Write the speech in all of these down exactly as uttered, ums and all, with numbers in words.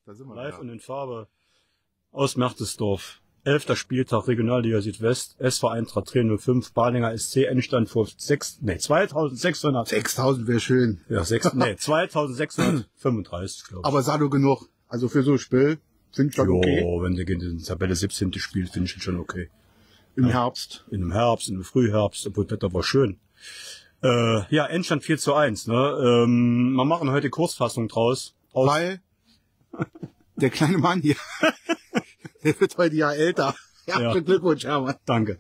da sind wir Live wieder. und in Farbe aus Mertesdorf. Elfter Spieltag Regionalliga Südwest, S V Eintracht Trier null fünf, Balinger S C, Endstand vor sechs, nee, zweitausendsechshundert. sechstausend wäre schön. Ja, sechs, nee, zweitausendsechshundertfünfunddreißig, glaube ich. Aber sah du genug. Also für so ein Spiel finde ich das Jo, okay. wenn der in der Tabelle siebzehnte spielt, finde ich ihn schon okay. Im Herbst. In dem Herbst, in dem Frühherbst, obwohl das Wetter war schön. Äh, ja, Endstand vier zu eins, ne? Ähm, wir machen heute Kurzfassung draus. Aus Weil der kleine Mann hier, der wird heute ja älter. Ja, Ja. Glückwunsch, Hermann. Danke.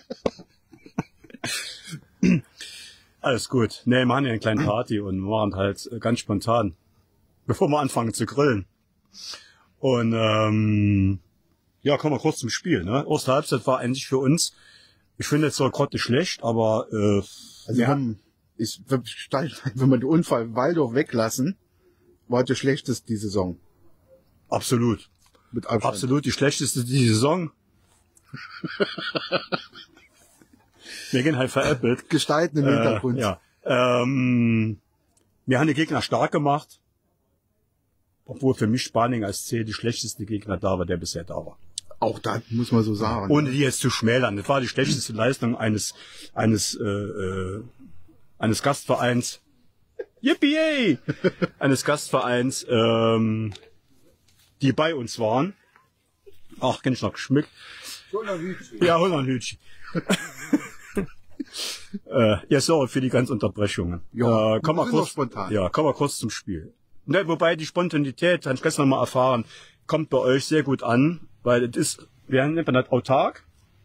Alles gut. Nee, wir machen ja eine kleine Party und wir machen halt ganz spontan, bevor wir anfangen zu grillen. Und ähm, ja, kommen wir kurz zum Spiel. Ne? Erste Halbzeit war eigentlich für uns, ich finde jetzt zwar gerade nicht schlecht, aber äh, Also ja, wenn, ich, wenn man den Unfall Waldorf weglassen, war der schlechteste die Saison. absolut. Mit Abstand. Absolut die schlechteste die Saison. Wir gehen halt veräppelt. Gestalten im Hintergrund. Äh, ja. ähm, wir haben die Gegner stark gemacht, obwohl für mich Spanien als C die schlechteste Gegner da war, der bisher da war. Auch das muss man so sagen. Ohne die jetzt zu schmälern. Das war die schlechteste Leistung eines eines äh, äh, eines Gastvereins. Yippie! Eines Gastvereins, ähm, die bei uns waren. Ach, kenn ich noch geschmückt. Ja, Hollandhütchen. äh, ja, sorry für die ganzen Unterbrechungen. Ja, äh, komm wir mal sind noch kurz, spontan. ja, komm mal kurz zum Spiel. Ne, wobei die Spontanität, habe ich gestern noch mal erfahren, kommt bei euch sehr gut an, weil das ist, wir haben das autark,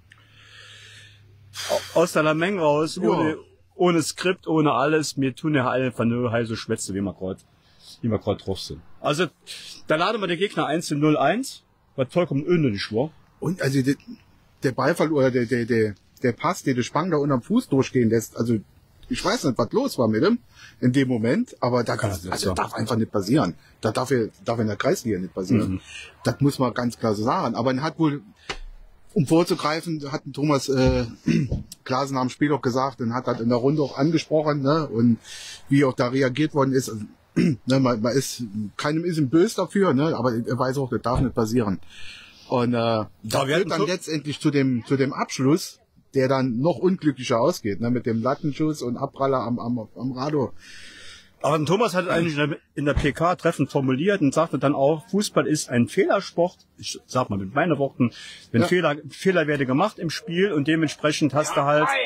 aus der Lameng raus, Ja. ohne, ohne Skript, ohne alles. Wir tun ja alle von nur heiße Schwätze, wie wir gerade, wie wir gerade drauf sind. Also, da laden wir den Gegner eins zu null eins, was vollkommen unnötig war. Und also der, der Beifall oder der, der, der, der Pass, den der Spang da unterm Fuß durchgehen lässt, also ich weiß nicht, was los war mit ihm in dem Moment, aber da kann, Ja, das also ist darf einfach nicht passieren. Da darf er, darf in der Kreisliga nicht passieren. Mhm. Das muss man ganz klar so sagen. Aber er hat wohl, um vorzugreifen, hat Thomas äh, Klaasen am Spiel auch gesagt, und hat das in der Runde auch angesprochen, ne, und wie auch da reagiert worden ist. Also, ne, man, man ist, keinem ist ihm böse dafür, ne, aber er weiß auch, das darf nicht passieren. Und äh, da wir führt hatten dann so- letztendlich zu dem zu dem Abschluss, der dann noch unglücklicher ausgeht, ne, mit dem Lattenschuss und Abpraller am am, am Rado. Aber Thomas hat eigentlich in der, in der P K treffend formuliert und sagte dann auch, Fußball ist ein Fehlersport. Ich sag mal mit meinen Worten, wenn Ja. Fehler, Fehler werde gemacht im Spiel und dementsprechend hast du halt,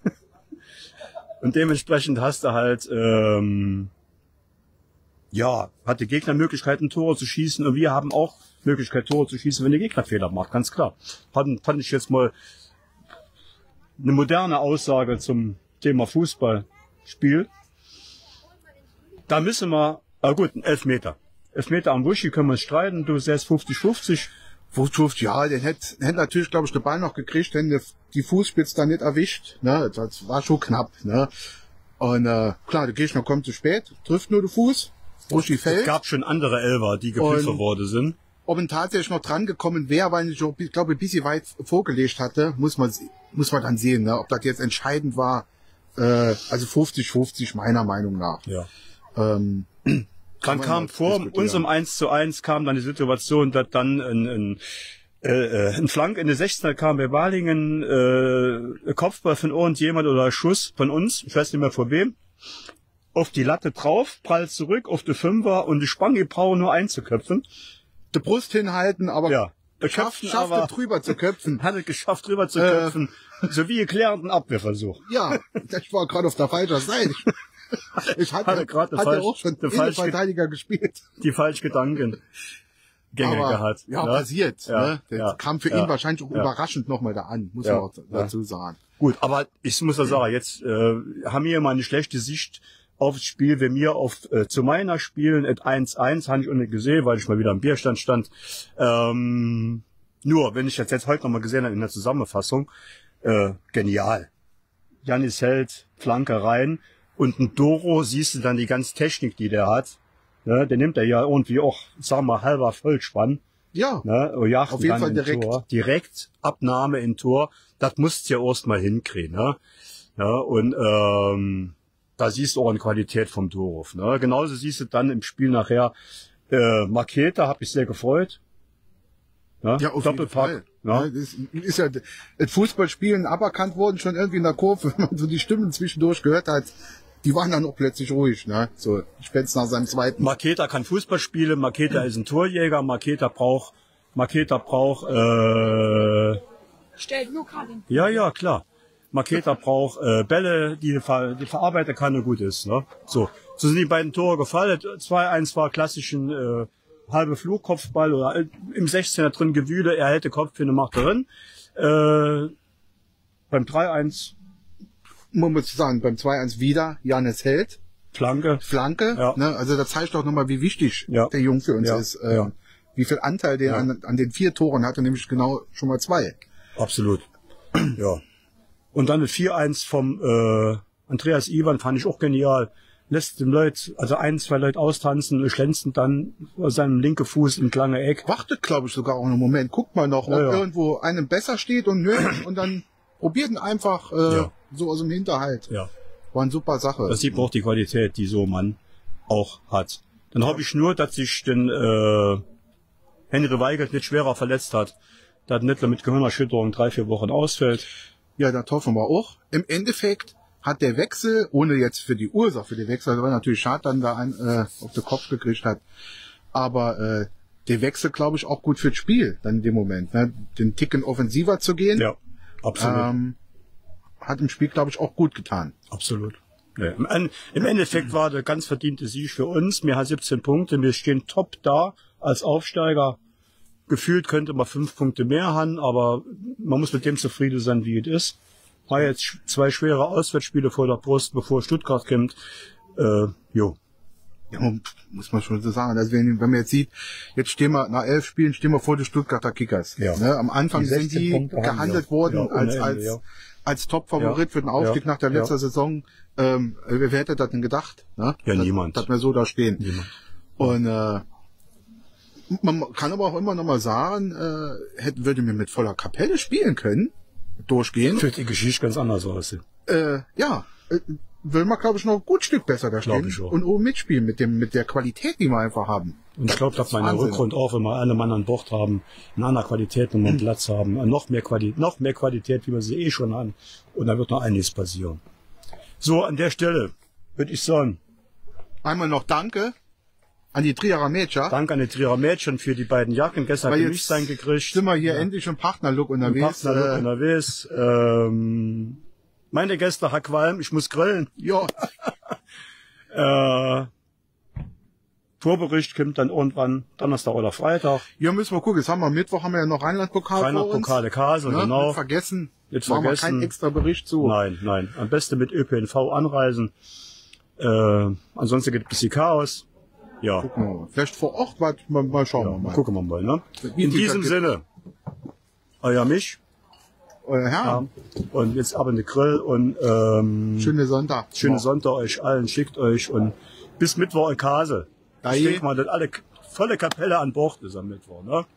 und dementsprechend hast du halt, ähm, ja, hat der Gegner Möglichkeiten, Tore zu schießen und wir haben auch Möglichkeit, Tore zu schießen, wenn der Gegner Fehler macht, ganz klar. Fand, fand ich jetzt mal eine moderne Aussage zum Thema Fußballspiel. Da müssen wir, ah gut, ein Elfmeter. Elfmeter am Buschi können wir streiten, du säst fünfzig fünfzig. fünfzig, ja, den hätte hätt natürlich, glaube ich, den Ball noch gekriegt, wenn der, die Fußspitze da nicht erwischt. Ne, das war schon knapp. Ne. Und äh, klar, der Gegner kommt zu spät, trifft nur den Fuß, Buschi Es fällt. gab schon andere Elfer, die gepfiffen Und- worden sind. Ob er tatsächlich noch dran gekommen wäre, weil ich, ich glaube, ein bisschen weit vorgelegt hatte, muss man muss man dann sehen, ne, ob das jetzt entscheidend war. Äh, also fünfzig fünfzig meiner Meinung nach. Ja. Ähm, Dann man kam mal vor diskutieren. unserem eins zu eins kam dann die Situation, dass dann ein, ein, äh, ein Flank in der sechzehner kam bei Balingen, äh, ein Kopfball von irgendjemand oder ein Schuss von uns, ich weiß nicht mehr von wem, auf die Latte drauf, prallt zurück auf die Fünfer und die Spange brauchen nur einzuköpfen. die Brust hinhalten, aber Ja. schafft, Köpfen, schafft aber es drüber zu köpfen. hat es geschafft, drüber zu Äh. köpfen, sowie erklärenden Abwehrversuch. Ja, ich war gerade auf der falschen Seite. Ich hatte, Hatte gerade hatte falsch- auch schon der falsch- Innenverteidiger gespielt. Die falsch Gedanken Gänge Aber, gehabt. ja, ne? passiert. Ja, Ne? Das ja, kam für ja, ihn wahrscheinlich auch ja. überraschend nochmal da an, muss Ja, man auch ja. dazu sagen. Gut, aber ich muss ja sagen, jetzt äh, haben wir mal eine schlechte Sicht aufs Spiel. Wenn wir auf äh, zu meiner spielen, at eins eins, habe ich auch nicht gesehen, weil ich mal wieder am Bierstand stand. Ähm, nur, wenn ich das jetzt heute nochmal gesehen habe in der Zusammenfassung, äh, genial. Janis hält, Flanke rein und ein Doro, siehst du dann die ganze Technik, die der hat. Ne, der nimmt er ja irgendwie auch, sagen wir mal, halber Vollspann. Ja, Ne, und jagt Auf jeden dann Fall in direkt. Tor. Direkt Abnahme in Tor. Das musst du ja erst mal hinkriegen. Ne? Ja, und ähm, da siehst du auch eine Qualität vom Dorf. Ne? Genauso siehst du dann im Spiel nachher Äh, Maketa habe ich sehr gefreut. Ja, Ja, auf Doppelpack. jeden Fall. Ja. Ja, das ist ja das Fußballspielen aberkannt worden, schon irgendwie in der Kurve, wenn man so die Stimmen zwischendurch gehört hat, die waren dann auch plötzlich ruhig, ne? So spätestens nach seinem zweiten. Maketa kann Fußball spielen, Maketa ist ein Torjäger, Maketa braucht, Maketa braucht, äh, Stellt nur gerade den. ja, ja, klar. Maketa braucht äh, Bälle, die, ver, die verarbeiten kann und gut ist. Ne? So, so sind die beiden Tore gefallen. zwei eins war klassischen äh, halbe Flugkopfball oder äh, im sechzehner drin Gewühle, er hätte Kopfhöhe, macht drin. Äh, beim drei eins Man muss sagen, beim zwei eins wieder Janis Held, Flanke. Flanke, Ja. ne? Also das zeigt doch nochmal, wie wichtig Ja. der Jung für uns Ja. ist. Äh, Ja. Wie viel Anteil der Ja. an, an den vier Toren hatte, nämlich genau schon mal zwei. Absolut. Ja. Und dann mit vier eins vom äh, Andreas Iwan fand ich auch genial. Lässt den Leute, also ein, zwei Leute austanzen und schlänzen dann seinem linken Fuß in lange Eck. Wartet, glaube ich, sogar auch einen Moment. Guckt mal noch, ob Ja, ja. irgendwo einem besser steht und nö, und dann probiert ihn einfach äh, Ja. so aus dem Hinterhalt. Ja. War eine super Sache. Das sieht man auch die Qualität, die so ein Mann auch hat. Dann hoffe ich nur, dass sich den äh, Henry Weigelt nicht schwerer verletzt hat. Da Nittler mit Gehirnerschütterung drei, vier Wochen ausfällt. Ja, das hoffen wir auch. Im Endeffekt hat der Wechsel, ohne jetzt für die Ursache für den Wechsel, das war natürlich schade, dann da einen äh, auf den Kopf gekriegt hat. Aber äh, der Wechsel, glaube ich, auch gut fürs Spiel, dann in dem Moment. Ne? Den Ticken offensiver zu gehen, Ja, absolut. ähm, hat im Spiel, glaube ich, auch gut getan. Absolut. Ja. Im, En- Im Endeffekt war der ganz verdiente Sieg für uns. Wir haben siebzehn Punkte. Wir stehen top da als Aufsteiger. Gefühlt könnte man fünf Punkte mehr haben, aber man muss mit dem zufrieden sein, wie es ist. War jetzt sch- zwei schwere Auswärtsspiele vor der Brust, bevor Stuttgart kommt. Äh, jo. Ja, man- muss man schon so sagen. Also wenn, wenn man jetzt sieht, jetzt stehen wir nach elf Spielen stehen wir vor den Stuttgarter Kickers. Ja. Ne? Am Anfang Die sind sechzehn die Punkte haben gehandelt wir. worden Ja, ohne als Ende, als ja. als Top-Favorit Ja. für den Aufstieg Ja. nach der letzten Ja. Saison. Ähm, wer hätte das denn gedacht? Ne? Ja, dass, niemand. Dass wir so da stehen. Niemand. Und äh, man kann aber auch immer noch mal sagen, äh, hätte, würde mir mit voller Kapelle spielen können, durchgehen. Fühlt die Geschichte ganz anders aus. Äh, ja, äh, will man, glaube ich, noch ein gut Stück besser da Glaub stehen ich auch. und oben mitspielen mit dem mit der Qualität, die wir einfach haben. Und ich glaube, dass wir in der Wahnsinn. Rückrund auch, wenn wir alle Mann an Bord haben, eine andere Qualität und einen Platz haben, noch mehr Qualität, noch mehr Qualität, wie wir sie eh schon haben. Und da wird noch einiges passieren. So, an der Stelle würde ich sagen, Einmal noch Danke an die Trierer Mädchen. danke an die Trierer Mädchen für die beiden Jacken. Gestern Weil habe ich jetzt sein gekriegt. sind wir hier endlich im Partnerlook unterwegs. Partner Äh, unterwegs. Ähm, meine Gäste hat Qualm, ich muss grillen. ja, Äh, Vorbericht kommt dann irgendwann Donnerstag oder Freitag. hier müssen wir gucken. Jetzt haben wir Mittwoch haben wir ja noch Rheinland-Pokal vor uns. Rheinland-Pokale Kasel, Ne? genau. Nicht vergessen. Nicht Machen wir vergessen. keinen extra Bericht zu. Nein, nein. Am besten mit Ö P N V anreisen. Äh, ansonsten gibt es ein bisschen Chaos. Ja, Gucken wir mal. Vielleicht vor Ort, warte, mal, mal schauen wir mal. gucken wir mal. Ne? Wie In viel diesem gibt- Sinne, euer Mich. Euer Herr, Ja. Und jetzt ab in den Grill und ähm, schöne Sonntag. schönen Ja. Sonntag euch allen. Schickt euch und bis Mittwoch in Kasel. Da Ich je. denke mal, dass alle volle Kapelle an Bord ist am Mittwoch. Ne?